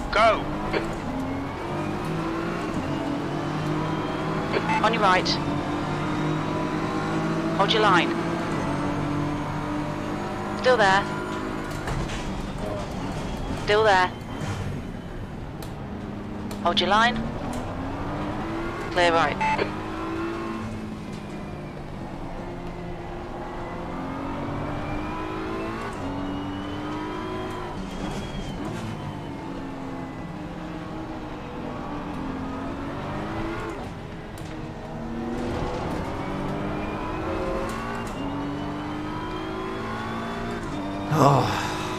Go! On your right. Hold your line. Still there. Still there. Hold your line. Clear right. Oh.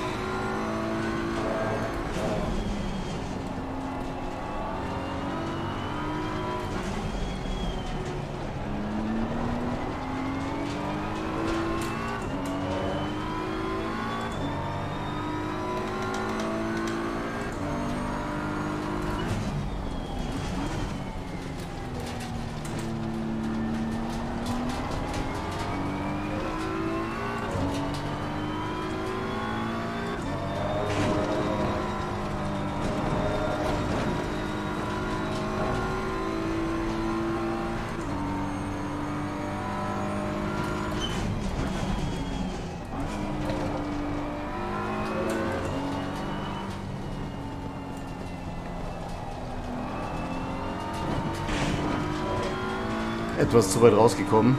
Etwas zu weit rausgekommen.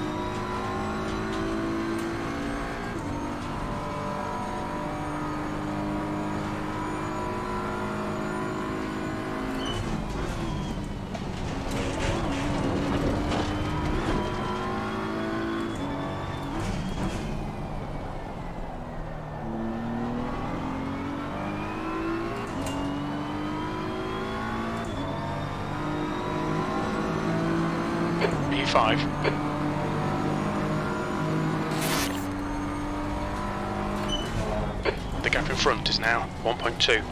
P5. The gap in front is now 1.2.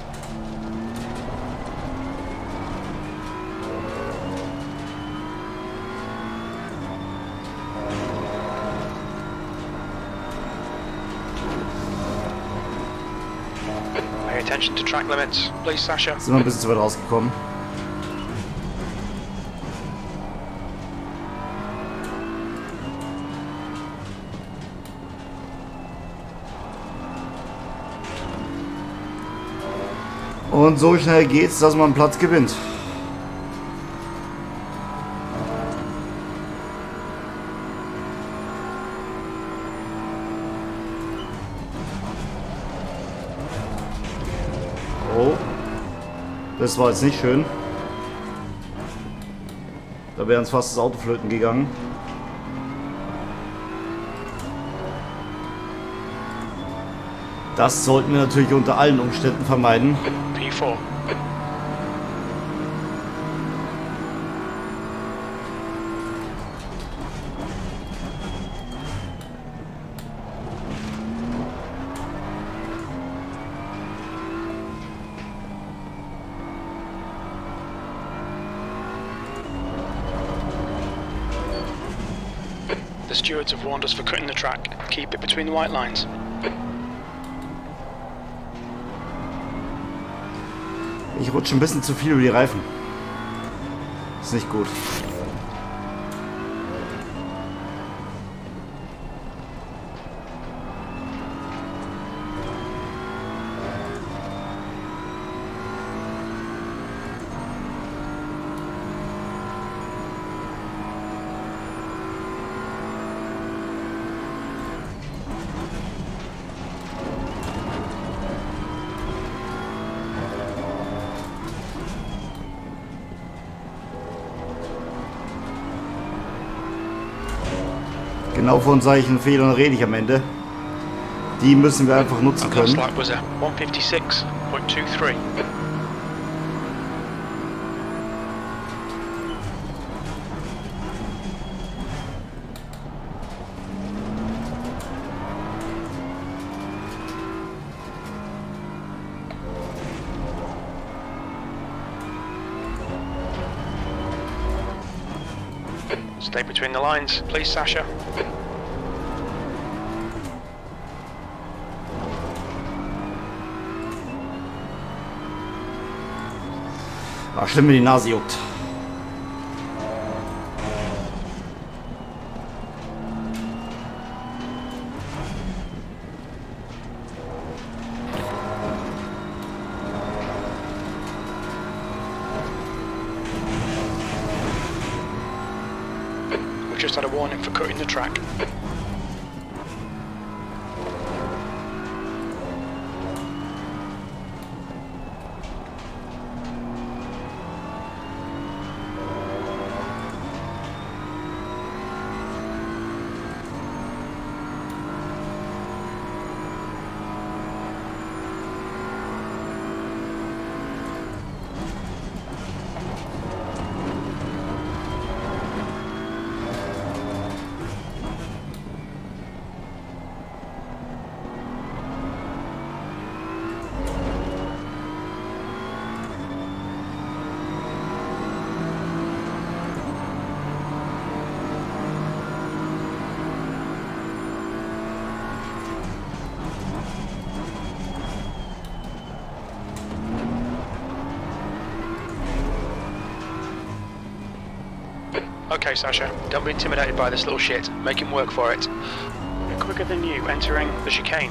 Pay attention to track limits, please, Sasha. Sind wir ein bisschen zu weit rausgekommen. Und so schnell geht's, dass man Platz gewinnt. Oh, das war jetzt nicht schön. Da wäre uns fast das Auto flöten gegangen. Das sollten wir natürlich unter allen Umständen vermeiden. P4. The stewards have warned us for cutting the track. Keep it between the white lines. Ich rutsche ein bisschen zu viel über die Reifen. Ist nicht gut. Genau von solchen Fehlern rede ich am Ende. Die müssen wir einfach nutzen können. Last lap was a 156.23. Stay between the lines, please, Sasha. War schlimm, wenn die Nase juckt. We've just had a warning for cutting the track. Okay, Sasha, don't be intimidated by this little shit. Make him work for it. We're quicker than you entering the chicane.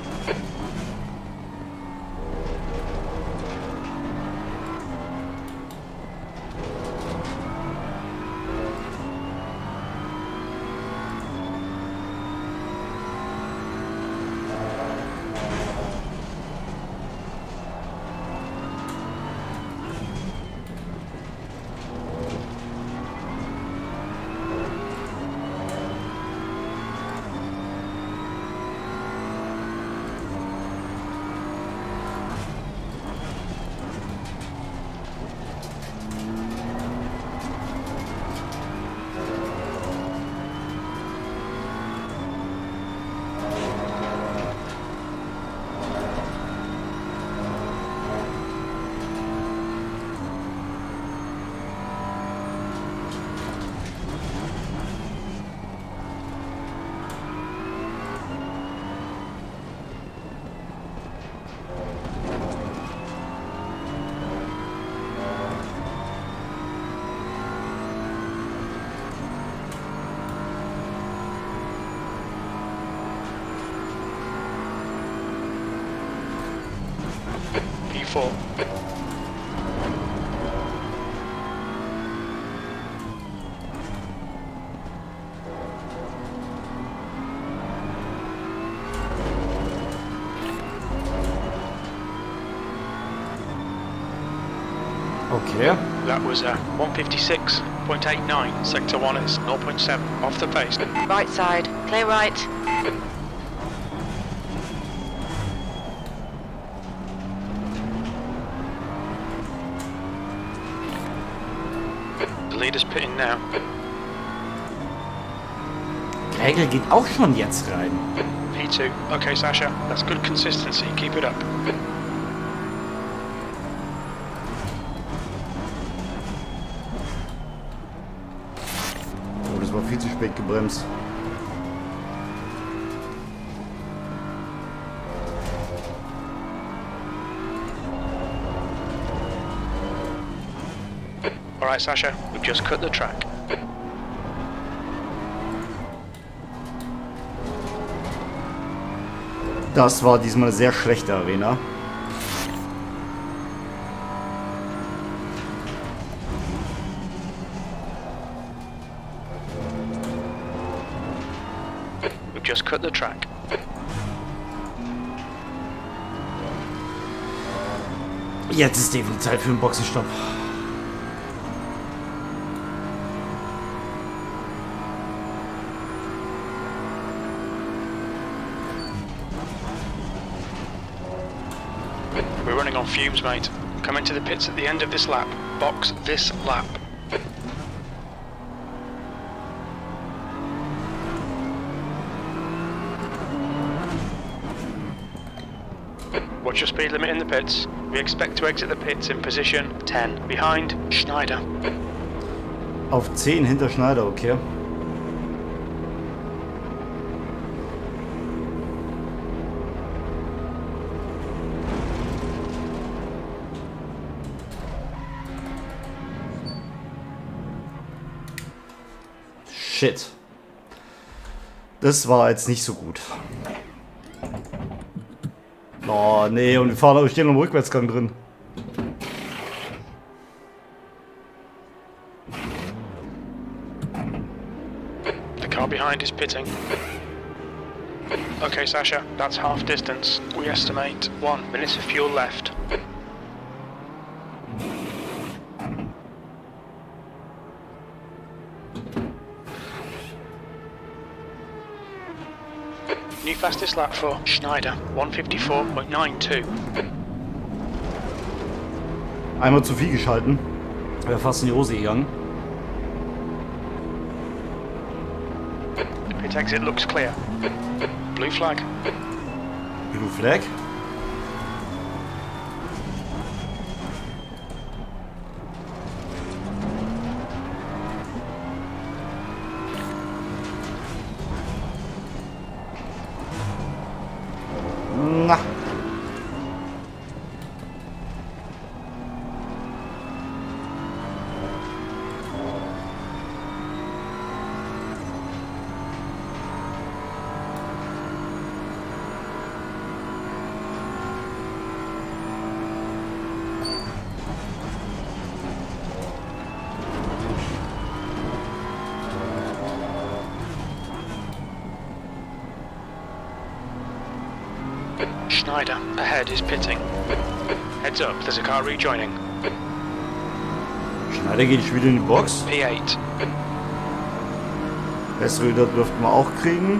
P4. Okay. That was 156.89. Sector 1 is 0.7 off the pace. Right side. Clear right. The leader's pitting now. Gregel geht auch schon jetzt rein. P2. Okay, Sasha, that's good consistency. Keep it up. Oh, das war viel zu spät gebremst. Alright, Sasha, we've just cut the track. Das war diesmal eine sehr schlechte Arena. We've just cut the track. Jetzt ist definitiv Zeit für einen Boxenstopp. We're running on fumes, mate. Come into the pits at the end of this lap. Box this lap. What's your speed limit in the pits? We expect to exit the pits in position 10. Behind Schneider. Auf 10 hinter Schneider, okay. Shit. Das war jetzt nicht so gut. Oh, nee, und wir stehen im Rückwärtsgang drin. The car behind is pitting. Okay, Sasha, that's half distance. We estimate 1 minute of fuel left. New fastest lap for Schneider, 154.92. Einmal zu viel geschalten. Wäre fast in die Hose gegangen. Pit exit looks clear. Blue flag. Blue Flag. Na. Schneider, ahead is pitting. Heads up, there's a car rejoining. Schneider geht schon wieder in die Box. P8. Bessere wieder dürften wir auch kriegen.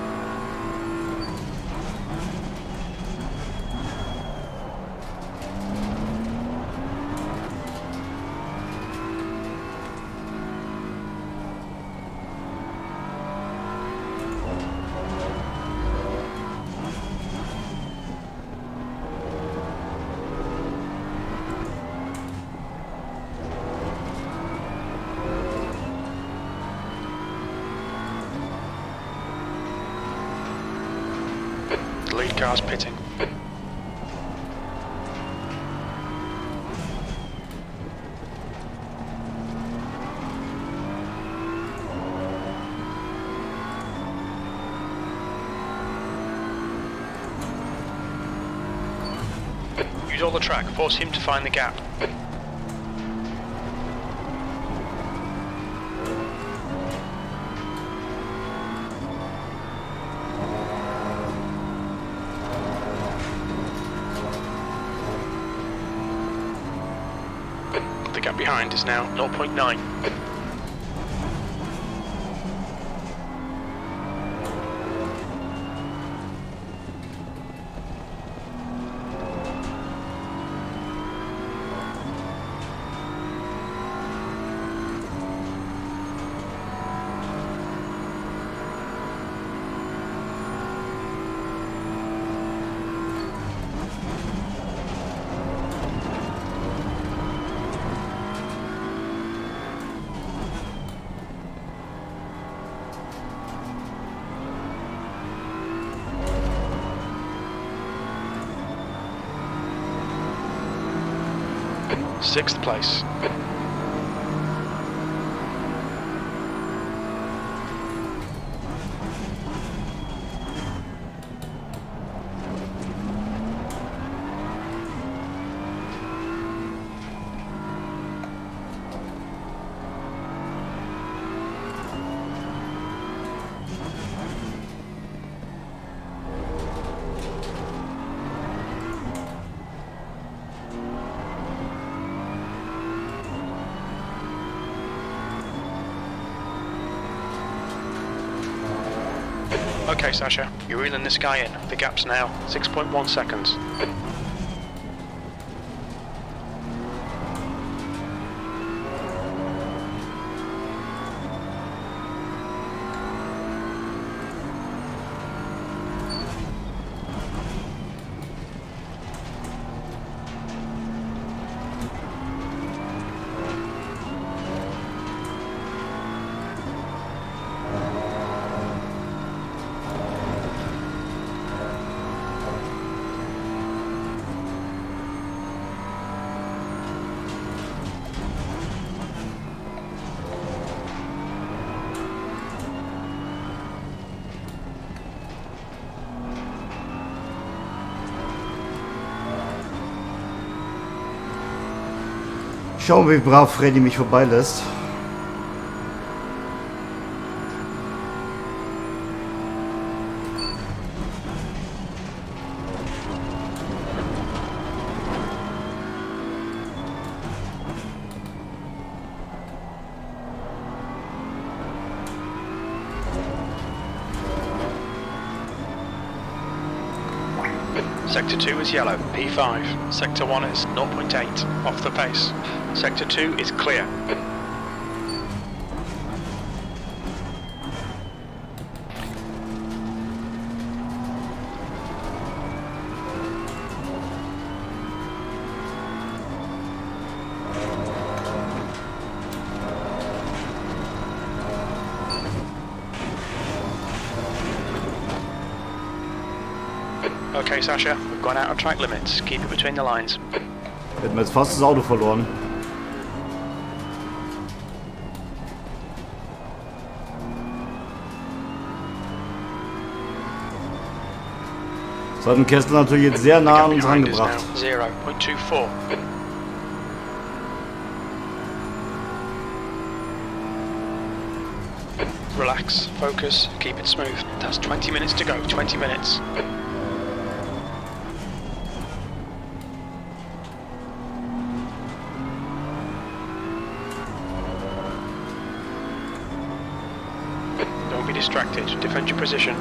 The lead car's pitting. Use all the track, force him to find the gap. The gap behind is now 0.9. Sixth place. Okay, Sasha, you're reeling this guy in. The gap's now 6.1 seconds. Schauen wir, wie brav Freddy mich vorbeilässt. Sector 2 is yellow, P5. Sector 1 is 0.8, off the pace. Sector 2 is clear. Okay, Sasha, we've gone out of track limits. Keep it between the lines. Hätten wir jetzt fast das Auto verloren. Das hat den Kessler natürlich jetzt sehr nah an uns rangebracht. 0.24. Relax, focus, keep it smooth. That's 20 minutes to go, 20 minutes. Don't be distracted, defend your position.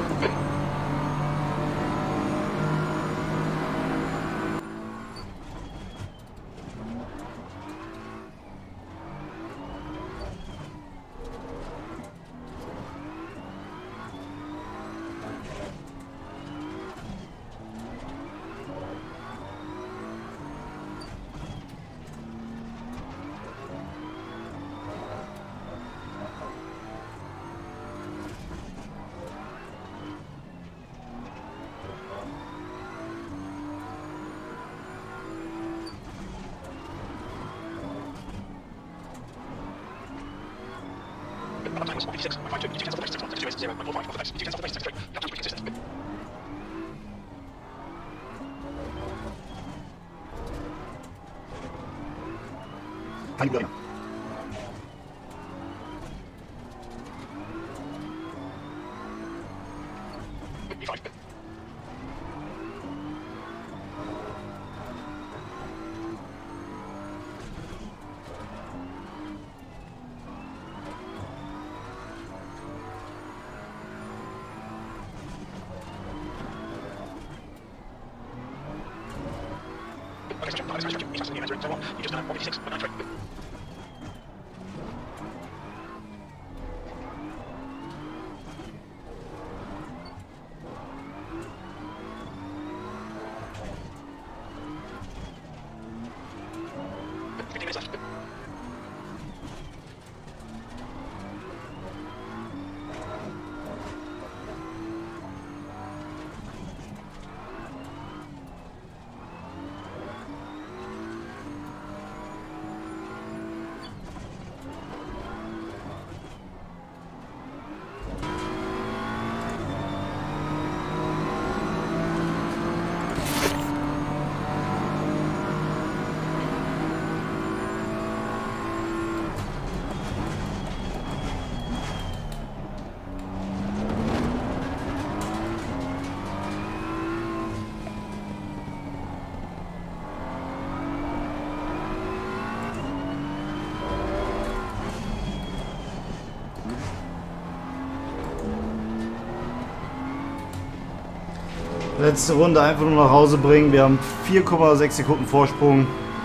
Letzte Runde einfach nur nach Hause bringen. Wir haben 4,6 Sekunden Vorsprung.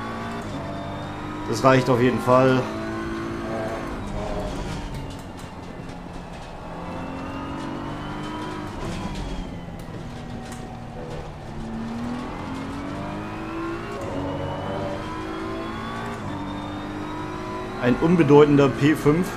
Das reicht auf jeden Fall. Ein unbedeutender P5.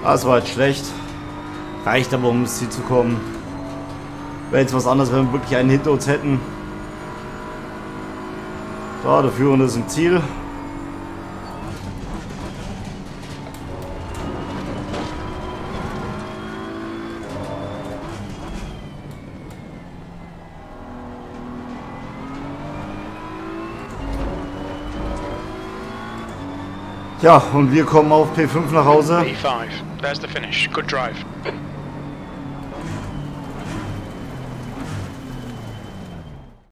Das war jetzt schlecht. Reicht aber, um ins Ziel zu kommen. Wäre jetzt was anderes, wenn wir wirklich einen hinter uns hätten. So, der Führende ist im Ziel. Ja, und wir kommen auf P5 nach Hause. P5, there's the finish. Good drive.